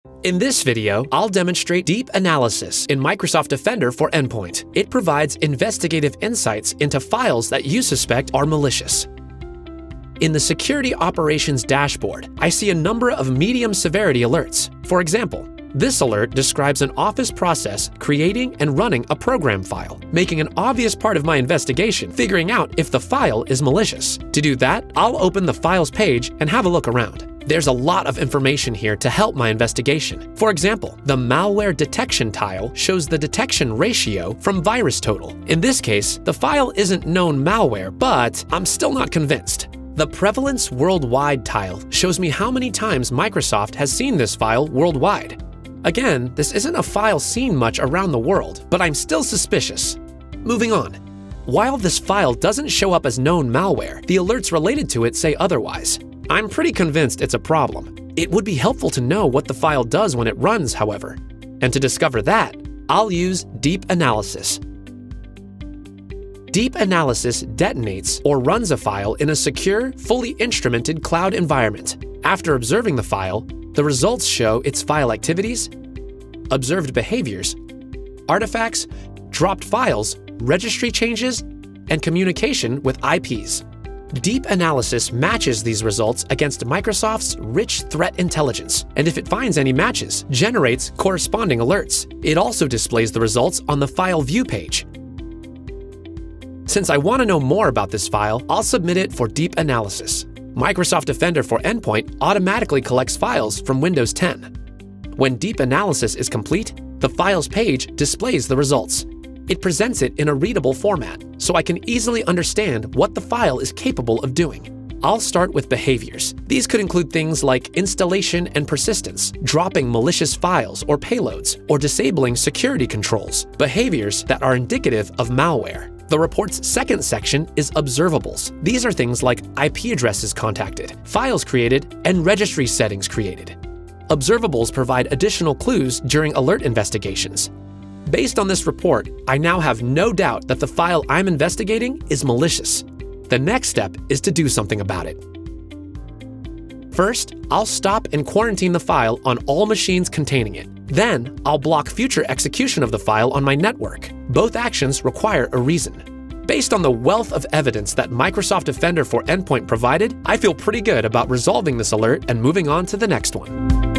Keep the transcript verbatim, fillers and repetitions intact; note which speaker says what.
Speaker 1: In this video, I'll demonstrate deep analysis in Microsoft Defender for Endpoint. It provides investigative insights into files that you suspect are malicious. In the Security Operations dashboard, I see a number of medium severity alerts. For example, this alert describes an office process creating and running a program file, making an obvious part of my investigation, figuring out if the file is malicious. To do that, I'll open the Files page and have a look around. There's a lot of information here to help my investigation. For example, the malware detection tile shows the detection ratio from virus total. In this case, the file isn't known malware, but I'm still not convinced. The prevalence worldwide tile shows me how many times Microsoft has seen this file worldwide. Again, this isn't a file seen much around the world, but I'm still suspicious. Moving on. While this file doesn't show up as known malware, the alerts related to it say otherwise. I'm pretty convinced it's a problem. It would be helpful to know what the file does when it runs, however. And to discover that, I'll use deep analysis. Deep analysis detonates or runs a file in a secure, fully instrumented cloud environment. After observing the file, the results show its file activities, observed behaviors, artifacts, dropped files, registry changes, and communication with I Ps. Deep analysis matches these results against Microsoft's rich threat intelligence, and if it finds any matches, generates corresponding alerts. It also displays the results on the File View page. Since I want to know more about this file, I'll submit it for deep analysis. Microsoft Defender for Endpoint automatically collects files from Windows ten. When deep analysis is complete, the Files page displays the results. It presents it in a readable format, so I can easily understand what the file is capable of doing. I'll start with behaviors. These could include things like installation and persistence, dropping malicious files or payloads, or disabling security controls, behaviors that are indicative of malware. The report's second section is observables. These are things like I P addresses contacted, files created, and registry settings created. Observables provide additional clues during alert investigations. Based on this report, I now have no doubt that the file I'm investigating is malicious. The next step is to do something about it. First, I'll stop and quarantine the file on all machines containing it. Then, I'll block future execution of the file on my network. Both actions require a reason. Based on the wealth of evidence that Microsoft Defender for Endpoint provided, I feel pretty good about resolving this alert and moving on to the next one.